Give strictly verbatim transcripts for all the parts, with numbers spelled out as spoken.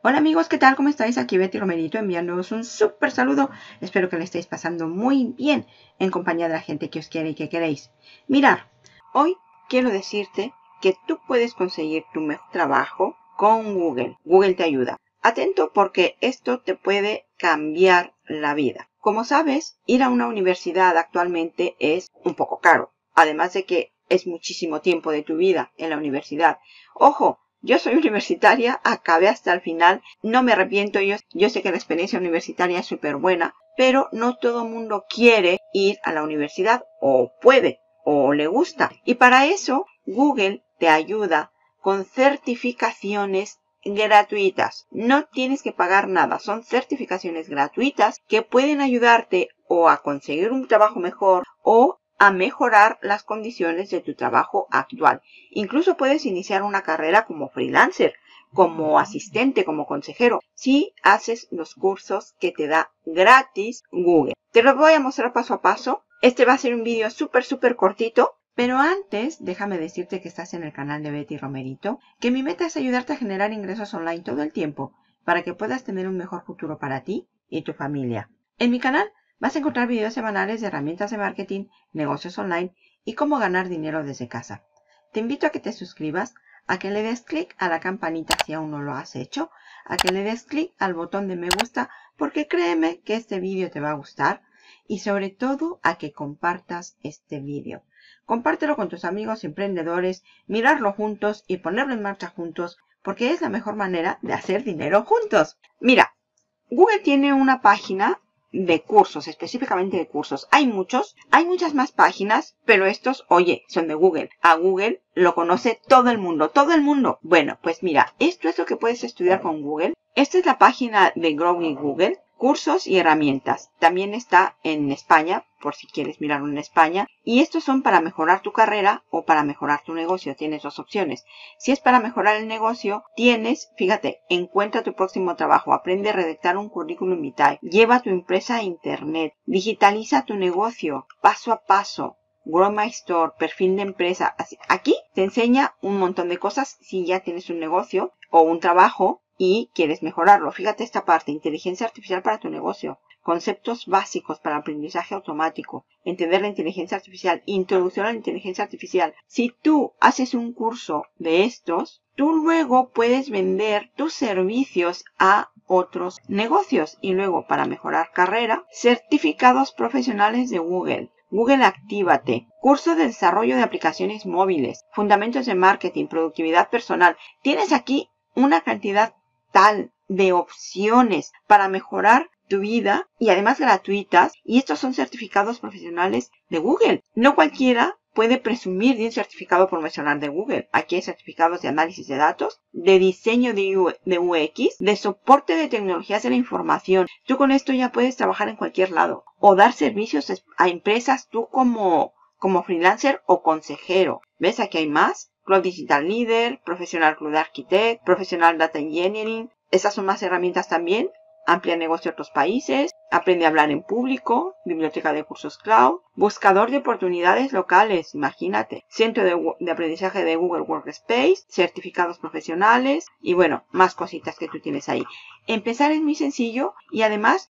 Hola amigos, ¿qué tal? ¿Cómo estáis? Aquí Betty Romerito enviándoos un súper saludo. Espero que le estéis pasando muy bien en compañía de la gente que os quiere y que queréis. Mirar, hoy quiero decirte que tú puedes conseguir tu mejor trabajo con Google. Google te ayuda. Atento porque esto te puede cambiar la vida. Como sabes, ir a una universidad actualmente es un poco caro. Además de que es muchísimo tiempo de tu vida en la universidad. ¡Ojo! Yo soy universitaria, acabé hasta el final, no me arrepiento, yo, yo sé que la experiencia universitaria es súper buena, pero no todo el mundo quiere ir a la universidad, o puede, o le gusta. Y para eso, Google te ayuda con certificaciones gratuitas. No tienes que pagar nada, son certificaciones gratuitas que pueden ayudarte o a conseguir un trabajo mejor o a mejorar las condiciones de tu trabajo actual. Incluso puedes iniciar una carrera como freelancer, como asistente, como consejero, si haces los cursos que te da gratis Google. Te los voy a mostrar paso a paso. Este va a ser un vídeo súper, súper cortito. Pero antes, déjame decirte que estás en el canal de Betty Romerito, que mi meta es ayudarte a generar ingresos online todo el tiempo, para que puedas tener un mejor futuro para ti y tu familia. En mi canal vas a encontrar videos semanales de herramientas de marketing, negocios online y cómo ganar dinero desde casa. Te invito a que te suscribas, a que le des clic a la campanita si aún no lo has hecho, a que le des clic al botón de me gusta, porque créeme que este vídeo te va a gustar, y sobre todo a que compartas este vídeo. Compártelo con tus amigos emprendedores, mirarlo juntos y ponerlo en marcha juntos, porque es la mejor manera de hacer dinero juntos. Mira, Google tiene una página de cursos, específicamente de cursos. Hay muchos, hay muchas más páginas, pero estos, oye, son de Google. A Google lo conoce todo el mundo, todo el mundo. Bueno, pues mira, esto es lo que puedes estudiar con Google. Esta es la página de Growing Google, cursos y herramientas. También está en España, por si quieres mirarlo en España. Y estos son para mejorar tu carrera o para mejorar tu negocio. Tienes dos opciones. Si es para mejorar el negocio, tienes, fíjate, encuentra tu próximo trabajo, aprende a redactar un currículum vitae, lleva tu empresa a internet, digitaliza tu negocio, paso a paso. Grow My Store, perfil de empresa. Aquí te enseña un montón de cosas si ya tienes un negocio o un trabajo y quieres mejorarlo. Fíjate esta parte, inteligencia artificial para tu negocio. Conceptos básicos para aprendizaje automático. Entender la inteligencia artificial. Introducción a la inteligencia artificial. Si tú haces un curso de estos, tú luego puedes vender tus servicios a otros negocios. Y luego, para mejorar carrera, certificados profesionales de Google. Google Actívate, curso de desarrollo de aplicaciones móviles, fundamentos de marketing, productividad personal. Tienes aquí una cantidad tal de opciones para mejorar tu vida y además gratuitas. Y estos son certificados profesionales de Google. No cualquiera puede presumir de un certificado profesional de Google. Aquí hay certificados de análisis de datos, de diseño de U X, de soporte de tecnologías de la información. Tú con esto ya puedes trabajar en cualquier lado o dar servicios a empresas tú como, como freelancer o consejero. ¿Ves? Aquí hay más. Cloud Digital Leader, Professional Cloud Architect, Professional Data Engineering. Estas son más herramientas también. Amplia negocio a otros países, aprende a hablar en público, biblioteca de cursos cloud, buscador de oportunidades locales, imagínate, centro de, de aprendizaje de Google Workspace, certificados profesionales y bueno, más cositas que tú tienes ahí. Empezar es muy sencillo y además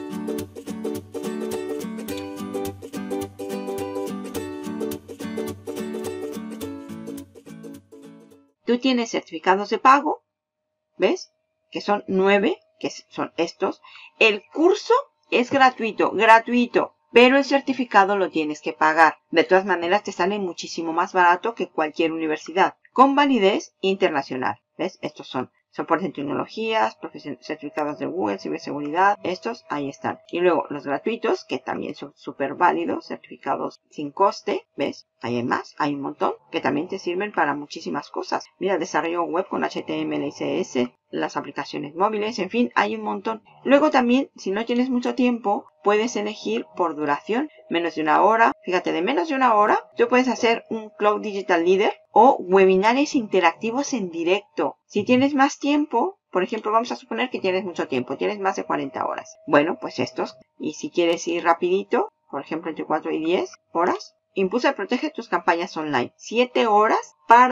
tú tienes certificados de pago, ¿ves? Que son nueve. Que son estos. El curso es gratuito, gratuito, pero el certificado lo tienes que pagar. De todas maneras, te sale muchísimo más barato que cualquier universidad, con validez internacional. ¿Ves? Estos son soporte en tecnologías, certificados de Google, ciberseguridad. Estos, ahí están. Y luego los gratuitos, que también son súper válidos, certificados sin coste. ¿Ves? Ahí hay más, hay un montón, que también te sirven para muchísimas cosas. Mira, desarrollo web con H T M L y C S S, las aplicaciones móviles, en fin, hay un montón. Luego también, si no tienes mucho tiempo, puedes elegir por duración, menos de una hora. Fíjate, de menos de una hora, tú puedes hacer un Cloud Digital Leader o webinarios interactivos en directo. Si tienes más tiempo, por ejemplo, vamos a suponer que tienes mucho tiempo, tienes más de cuarenta horas. Bueno, pues estos. Y si quieres ir rapidito, por ejemplo, entre cuatro y diez horas, impulsa y protege tus campañas online. siete horas para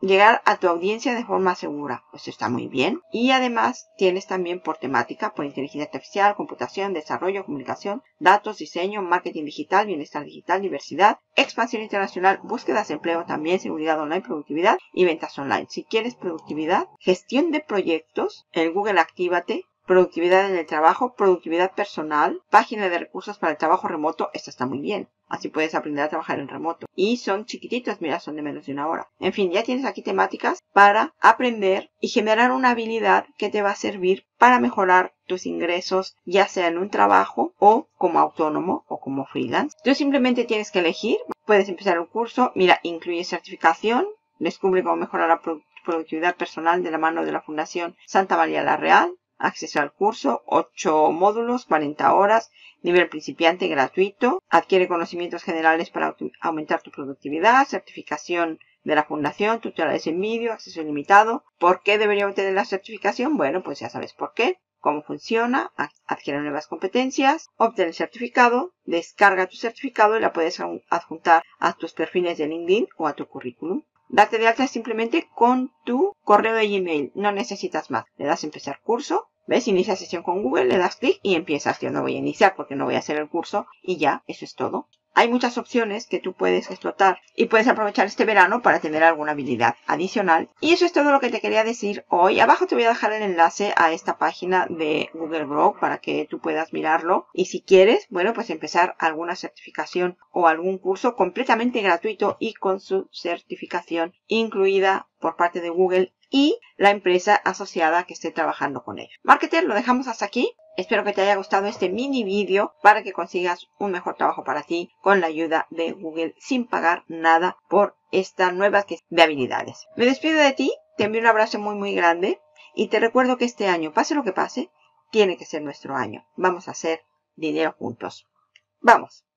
llegar a tu audiencia de forma segura. Pues está muy bien. Y además tienes también por temática, por inteligencia artificial, computación, desarrollo, comunicación, datos, diseño, marketing digital, bienestar digital, diversidad, expansión internacional, búsquedas de empleo también, seguridad online, productividad y ventas online. Si quieres productividad, gestión de proyectos, en Google Actívate, productividad en el trabajo, productividad personal, página de recursos para el trabajo remoto. Esta está muy bien. Así puedes aprender a trabajar en remoto. Y son chiquititos, mira, son de menos de una hora. En fin, ya tienes aquí temáticas para aprender y generar una habilidad que te va a servir para mejorar tus ingresos, ya sea en un trabajo o como autónomo o como freelance. Tú simplemente tienes que elegir. Puedes empezar un curso. Mira, incluye certificación. Descubre cómo mejorar la productividad personal de la mano de la Fundación Santa María la Real. Acceso al curso, ocho módulos, cuarenta horas, nivel principiante gratuito, adquiere conocimientos generales para aumentar tu productividad, certificación de la fundación, tutoriales en vídeo, acceso ilimitado. ¿Por qué debería obtener la certificación? Bueno, pues ya sabes por qué, cómo funciona, adquiere nuevas competencias, obtén el certificado, descarga tu certificado y la puedes adjuntar a tus perfiles de LinkedIn o a tu currículum. Date de alta simplemente con tu correo de Gmail. No necesitas más. Le das a empezar curso. ¿Ves? Inicia sesión con Google. Le das clic y empiezas. Yo no voy a iniciar porque no voy a hacer el curso. Y ya, eso es todo. Hay muchas opciones que tú puedes explotar y puedes aprovechar este verano para tener alguna habilidad adicional. Y eso es todo lo que te quería decir hoy. Abajo te voy a dejar el enlace a esta página de Google Grow para que tú puedas mirarlo. Y si quieres, bueno, pues empezar alguna certificación o algún curso completamente gratuito y con su certificación incluida por parte de Google y la empresa asociada que esté trabajando con ellos. Marketer, lo dejamos hasta aquí. Espero que te haya gustado este mini vídeo para que consigas un mejor trabajo para ti con la ayuda de Google sin pagar nada por esta nueva que de habilidades. Me despido de ti, te envío un abrazo muy muy grande y te recuerdo que este año, pase lo que pase, tiene que ser nuestro año. Vamos a hacer dinero juntos. ¡Vamos!